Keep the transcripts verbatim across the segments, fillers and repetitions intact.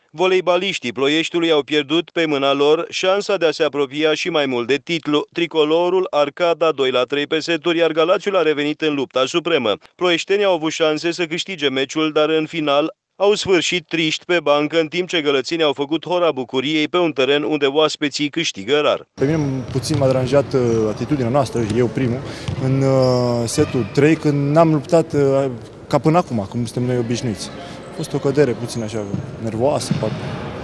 Voleibaliștii Ploieștiului au pierdut pe mâna lor șansa de a se apropia și mai mult de titlu. Tricolorul Arcada doi la trei pe seturi, iar Galațiul a revenit în lupta supremă. Ploieștenii au avut șanse să câștige meciul, dar în final au sfârșit triști pe bancă, în timp ce gălățenii au făcut hora bucuriei pe un teren unde oaspeții câștigă rar. Pe mine puțin m-a deranjat atitudinea noastră, eu primul, în setul trei, când n-am luptat ca până acum, cum suntem noi obișnuiți. A fost o cădere puțin așa, nervoasă, poate.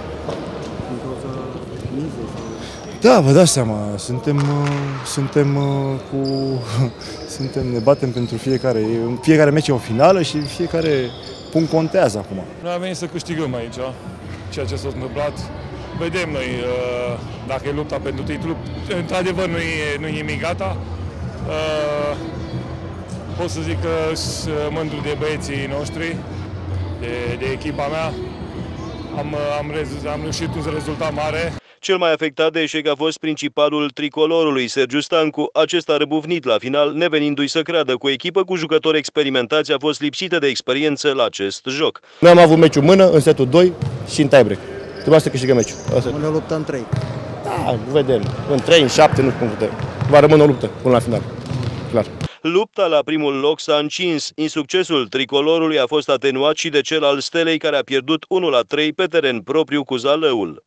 Da, vă dați seama, suntem, suntem cu... suntem, ne batem pentru fiecare, fiecare meci e o finală și fiecare punct contează acum. Noi am venit să câștigăm aici, ceea ce s-a întâmplat. Vedem noi dacă e lupta pentru titlu. Într-adevăr nu e, nu e nimic gata. Pot să zic că sunt mândru de băieții noștri, de, de echipa mea. Am, am, am reușit un rezultat mare. Cel mai afectat de eșec a fost principalul tricolorului, Sergiu Stancu. Acesta a răbufnit la final, nevenindu-i să creadă cu o echipă cu jucători experimentați, a fost lipsită de experiență la acest joc. Noi am avut meciul mână în setul doi și în tiebreak. Trebuia să câștigăm meciul. Rămâne o luptă în trei. Da, vedem. În trei, în șapte, nu știu cum putem. Va rămâne o luptă până la final. Clar. Lupta la primul loc s-a încins. Insuccesul tricolorului a fost atenuat și de cel al Stelei, care a pierdut unu la trei pe teren propriu cu Zalăul.